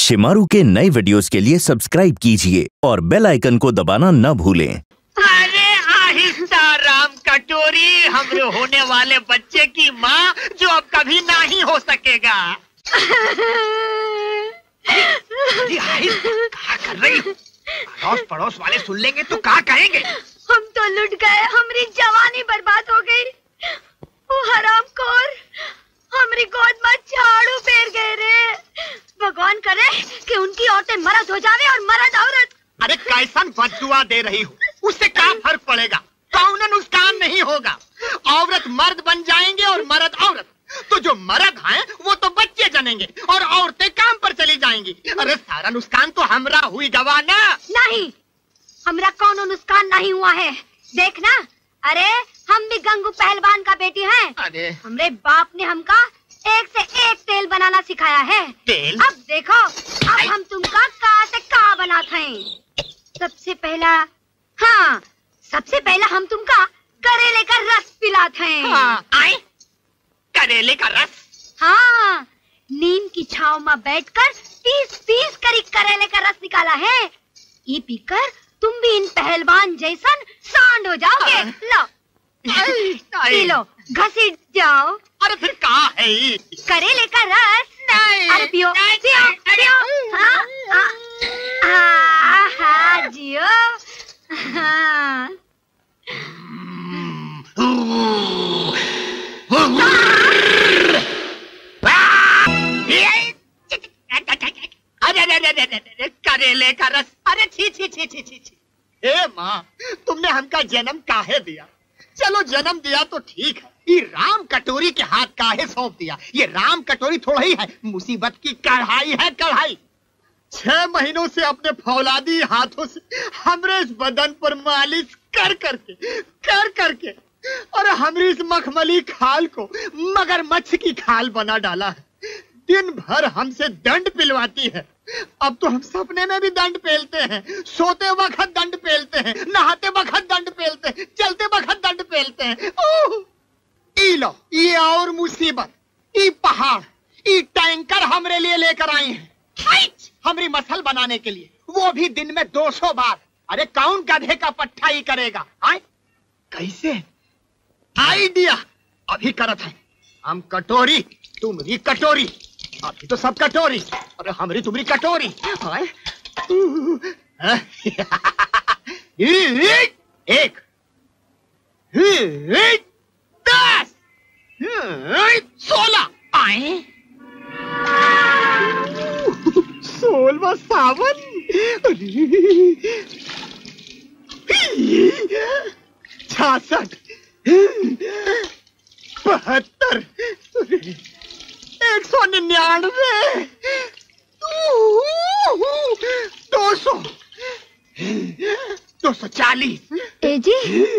शिमारू के नए वीडियोस के लिए सब्सक्राइब कीजिए और बेल आइकन को दबाना न भूलें। अरे आहिस्ता राम कटोरी, हमरे होने वाले बच्चे की माँ जो अब कभी नहीं हो सकेगा। जी क्या कर रही हो? अड़ोस पड़ोस वाले सुन लेंगे तो क्या कहेंगे? हम तो लुट गए, हमारी जवानी बर्बाद हो गई। वो हरामखोर हमारी गोद में झाड़ू फेर गए रे। भगवान करे कि उनकी औरतें मर्द हो जावे और मर्द औरत। अरे कैसन बददुआ दे रही हो, उससे क्या फर्क पड़ेगा? कौन नुकसान नहीं होगा। औरत मर्द बन जाएंगे और मर्द औरत। तो जो मर्द हैं वो तो बच्चे जनेंगे और औरतें काम पर चली जाएंगी। अरे सारा नुकसान तो हमरा हुई गवाना। नहीं, हमरा कौन नुकसान नहीं हुआ है। देखना, अरे हम भी गंगू पहलवान का बेटी हैं। अरे हमरे बाप ने हमका एक से एक तेल बनाना सिखाया है। तेल? अब देखो, अब हम तुमका का से का बनाते हैं। सबसे पहला हम तुमका करेले का रस पिलाते हैं। हाँ, आए करेले का रस? हाँ, नीम की छाव में बैठकर 30 करी करेले का रस निकाला है। ये पीकर तुम भी इन पहलवान जैसन सांड हो जाओगे। लो पी लो, घसीट जाओ। अरे फिर कहाँ है ये? करेले का रस। नहीं, अरे पियो नहीं, पियो नहीं, पियो। हाँ जियो। हाँ। अरे करेले का रस, अरे छी। हे माँ, तुमने हमका जन्म काहे दिया? चलो जन्म दिया तो ठीक है, ये राम कटोरी के हाथ काहे सौंप दिया? ये राम कटोरी थोड़ा ही है, मुसीबत की कढ़ाई है कढ़ाई। 6 महीनों से अपने फौलादी हाथों से हमरे इस बदन पर मालिश कर करके और हमरी इस मखमली खाल को मगरमच्छ की खाल बना डाला है। दिन भर हमसे दंड पिलवाती है। अब तो हम सपने में भी दंड पेलते हैं, सोते वक्त दंड पेलते हैं, नहाते वक्त दंड पेलते हैं, चलते वक्त दंड पेलते हैं। ई लो, ये और मुसीबत, ये पहाड़, ये टैंकर हमरे लिए लेकर आए हैं हमरी मसल बनाने के लिए, वो भी दिन में 200 बार। अरे कौन गधे का पट्टा ही करेगा? आए कैसे? आइडिया अभी करत है। हम कटोरी, तुम्हारी कटोरी, अभी तो सब कटोरी। अरे हमरी तुम्हारी कटोरी। एक 10 16 आए 16वां सावन। 66 72 199 200 240 एजी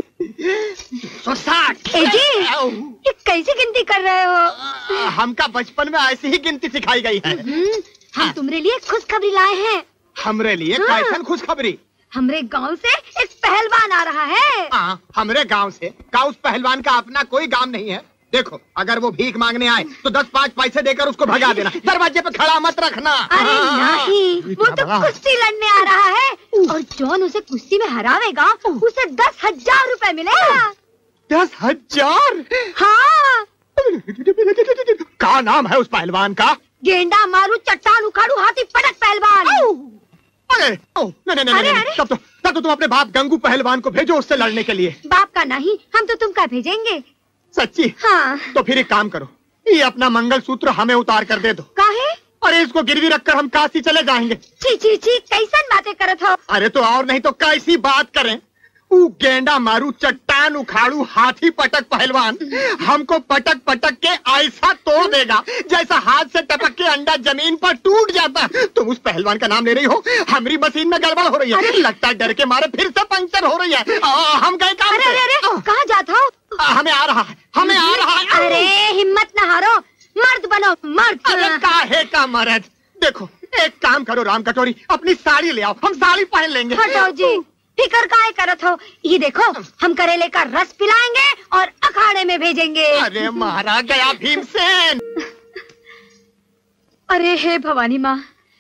260 एजी, ये कैसे गिनती कर रहे हो? हमका बचपन में ऐसी ही गिनती सिखाई गई है। हम तुम्हारे लिए खुशखबरी लाए हैं। हमरे लिए कैसन खुशखबरी? हमरे गांव से एक पहलवान आ रहा है। हाँ, हमरे गांव से? का उस पहलवान का अपना कोई काम नहीं है? देखो, अगर वो भीख मांगने आए तो 10-5 पैसे देकर उसको भगा देना, दरवाजे पे खड़ा मत रखना। अरे नहीं, वो तो कुश्ती लड़ने आ रहा है और जौन उसे कुश्ती में हरावेगा उसे 10,000 रुपए मिलेगा। 10,000? हाँ। क्या नाम है उस पहलवान का? गेंडा मारू चट्टान उखाड़ू हाथी पटक पहलवान। अरे नहीं, तब तो तुम अपने बाप गंगू पहलवान को भेजो उससे लड़ने के लिए। बाप का नहीं, हम तो तुमका भेजेंगे। सच्ची? हाँ। तो फिर एक काम करो, ये अपना मंगलसूत्र हमें उतार कर दे दो। काहे? अरे इसको गिरवी रखकर हम काशी चले जाएंगे। छी कैसन बातें करत हो? अरे तो और नहीं तो कैसी बात करें? वो गेंडा मारू चट्टान उखाड़ू हाथी पटक पहलवान हमको पटक के ऐसा तोड़ देगा जैसा हाथ से टपक के अंडा जमीन पर टूट जाता। तुम उस पहलवान का नाम ले रही हो? हमारी मशीन में गड़बड़ हो रही है, लगता है डर के मारे फिर से पंक्चर हो रही है। हम गए काम पे। अरे कहाँ जाता हो? हमें आ रहा है। अरे हिम्मत न हारो, मर्द बनो मर्द। अरे काहे का मर्द? देखो, एक काम करो राम कटोरी, अपनी साड़ी ले आओ, हम साड़ी पहन लेंगे। हटो जी, फिकर काहे करत हो? ये देखो, हम करेले का रस पिलाएंगे और अखाड़े में भेजेंगे। अरे मारा गया भीमसेन। अरे हे भवानी माँ,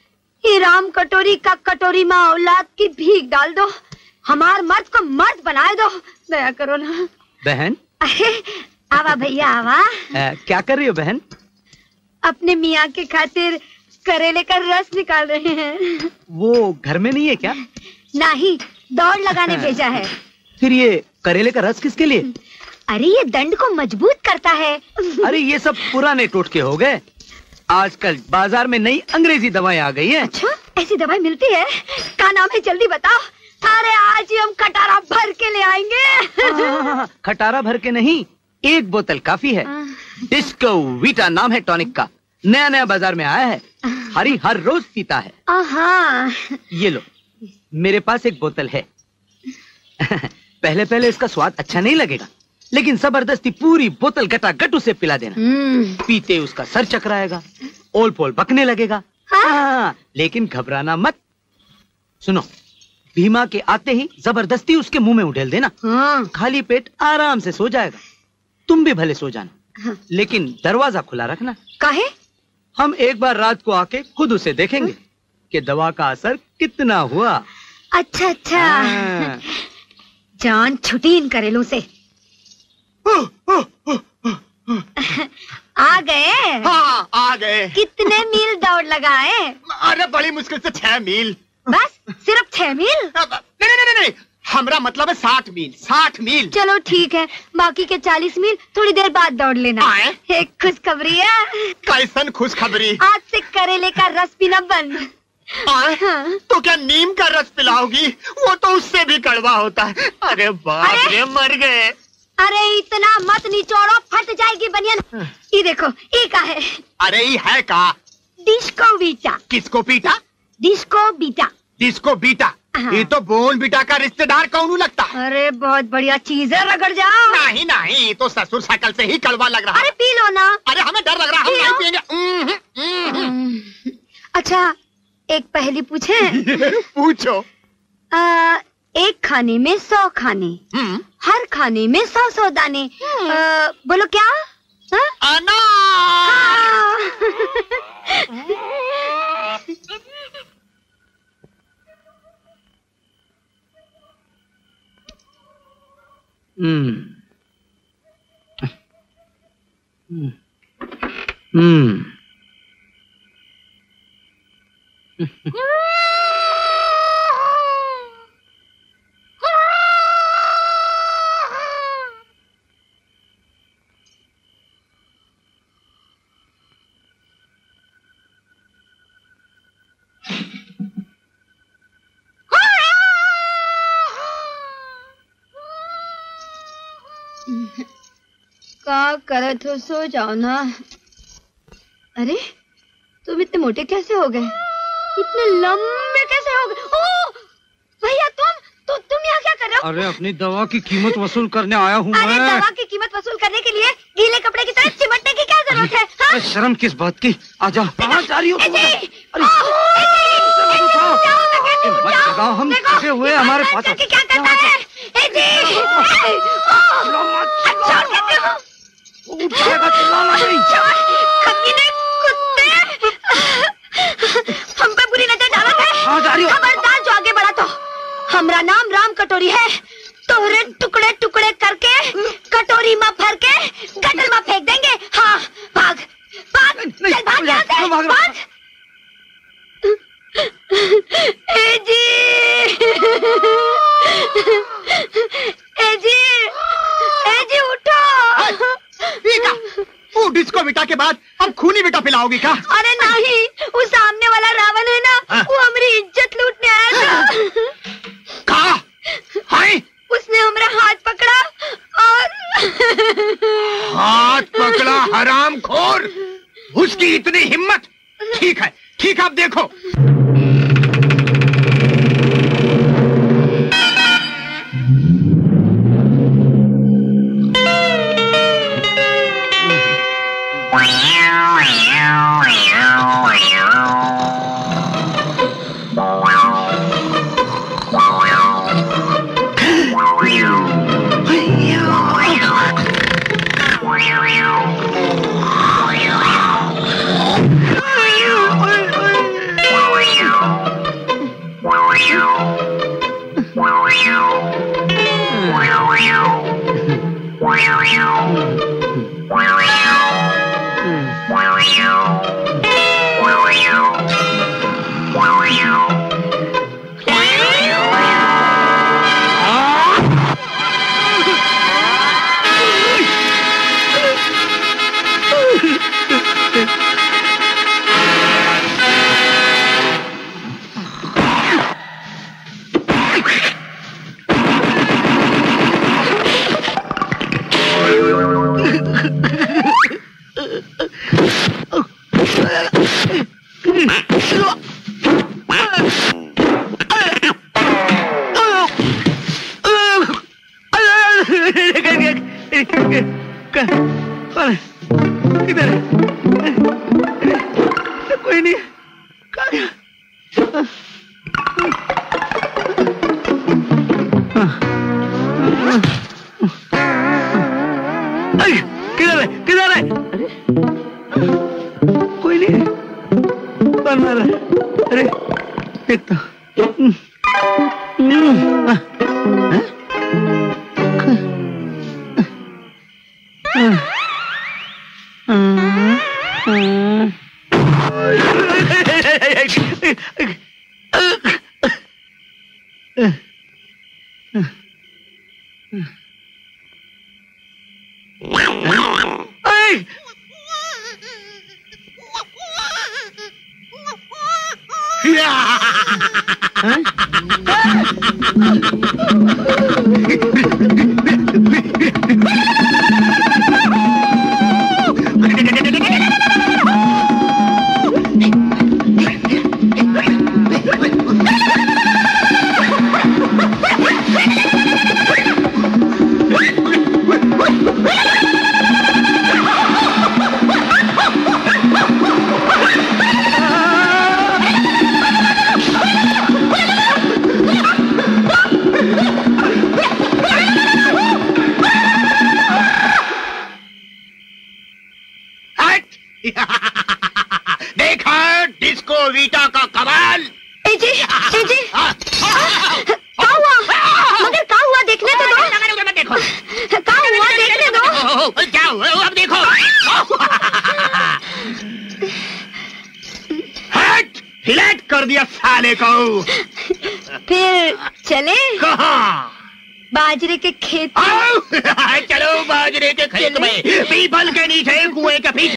ये राम कटोरी का कटोरी माँ औलाद की भीख डाल दो, हमार मर्द को मर्द बनाए दो, दया करो ना। बहन आवा भैया आवा। क्या कर रही हो बहन? अपने मियाँ के खातिर करेले का रस निकाल रहे हैं। वो घर में नहीं है क्या? नहीं, दौड़ लगाने भेजा है। फिर ये करेले का रस किसके लिए? अरे ये दंड को मजबूत करता है। अरे ये सब पुराने टोटके हो गए। आजकल बाजार में नई अंग्रेजी दवाएं आ गई हैं। अच्छा, ऐसी दवाई मिलती है? क्या नाम है, जल्दी बताओ। अरे आज ही हम खटारा भर के ले आएंगे। खटारा भर के नहीं, एक बोतल काफी है। डिस्को वीटा नाम है टॉनिक का, नया नया बाजार में आया है। हरी हर रोज पीता है। ये लो, मेरे पास एक बोतल है। पहले पहले इसका स्वाद अच्छा नहीं लगेगा, लेकिन जबरदस्ती पूरी बोतल गटागट उसे पिला देना। पीते उसका सर चकराएगा, ओल पोल बकने लगेगा। लेकिन घबराना मत। सुनो, भीमा के आते ही जबरदस्ती उसके मुंह में उड़ेल देना। खाली पेट आराम से सो जाएगा। तुम भी भले सो जाना, लेकिन दरवाजा खुला रखना। काहे? हम एक बार रात को आके खुद उसे देखेंगे कि दवा का असर कितना हुआ। अच्छा अच्छा। जान छुटी इन करेलों से। आ गए? हाँ आ गए। कितने मील दौड़ लगाए? अरे बड़ी मुश्किल से 6 मील। बस सिर्फ 6 मील? नहीं, हमरा मतलब है 60 मील। 60 मील। चलो ठीक है, बाकी के 40 मील थोड़ी देर बाद दौड़ लेना। एक खुशखबरी है। कैसन खुशखबरी? आज से करेले का रस पीना बंद। तो क्या नीम का रस पिलाओगी? वो तो उससे भी कड़वा होता है। अरे बाप रे, मर गए। अरे इतना मत निचोड़ो, फट जाएगी बनियान। ये देखो, ये का है? अरे ये है का? डिस्को बीटा। किसको पीटा? डिस्को बीटा। डिस्को बीटा? ये तो बोन बीटा का रिश्तेदार कौन लगता है? अरे बहुत बढ़िया चीज है, रगड़ जाओ। नहीं, तो ससुर शकल से ही कड़वा लग रहा है। अरे पी लो ना। अरे हमें डर लग रहा है, हम नहीं पिएंगे। अच्छा, एक पहेली पूछे? पूछो। एक खाने में 100 खाने, हर खाने में 100 दाने। बोलो क्या? अनार। क्या करे तो सो जाओ ना। अरे तुम इतने मोटे कैसे हो गए? इतने लंबे कैसे हो गए? ओ भैया, तुम यहाँ क्या कर रहे हो? अरे अपनी दवा की कीमत वसूल करने आया हूँ मैं। अरे दवा की कीमत वसूल करने के लिए गीले कपड़े की तरह चिमटने की क्या जरूरत है? हाँ? शर्म किस बात की? आजा। कहाँ जा रही हो? हम फंसे हुए हमारे पास। क्या करता है? हम पे बुरी नजर डाला है। खबरदार जो आगे बढ़ा तो। हमारा नाम राम कटोरी है। तोहरे टुकड़े टुकड़े करके कटोरी में भर के गटर में फेंक देंगे। हाँ, भाग भाग, चल भाग यहाँ से, भाग। एजी उठो। वो डिस्को बेटा के बाद अब खूनी बेटा पिलाओगी क्या? अरे नहीं, वो सामने वाला रावण है ना, वो हमारी इज्जत लूटने आया था। कहा? हाय? उसने हमारा हाथ पकड़ा और हाथ पकड़ा? हरामखोर, उसकी इतनी हिम्मत। ठीक है, अब देखो। किधर है? कोई नहीं, कहाँ गया? किधर है? किधर है? कोई नहीं, कौन मार रहा है? अरे देखता हूँ। देखा डिस्को वीटा का कमाल। जी क्या हुआ? मगर क्या हुआ देखने तो दो। देखो क्या हुआ देखने दो। क्या हुआ अब देखो। हट, फ्लैट कर दिया साले को। फिर चले कहाँ? बाजरे के खेत। चलो बाजरे के खेत में, पीपल के नीचे, कुएं के पीछे।